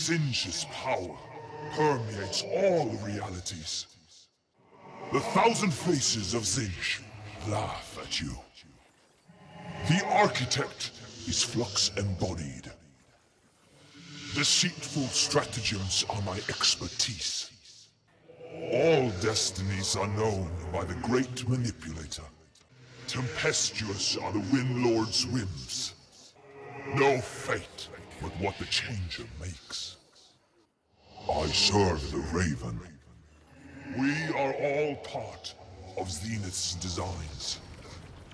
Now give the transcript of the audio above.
Tzeentch's power permeates all realities. The thousand faces of Tzeentch laugh at you. The architect is Flux embodied. Deceitful stratagems are my expertise. All destinies are known by the great manipulator. Tempestuous are the Wind Lord's whims. No fate but what the Changer makes. I serve the Raven. We are all part of Zenith's designs.